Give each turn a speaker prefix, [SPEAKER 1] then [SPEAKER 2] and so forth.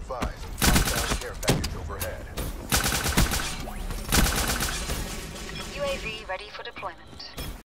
[SPEAKER 1] advised, hostile care package overhead.
[SPEAKER 2] UAV ready for deployment.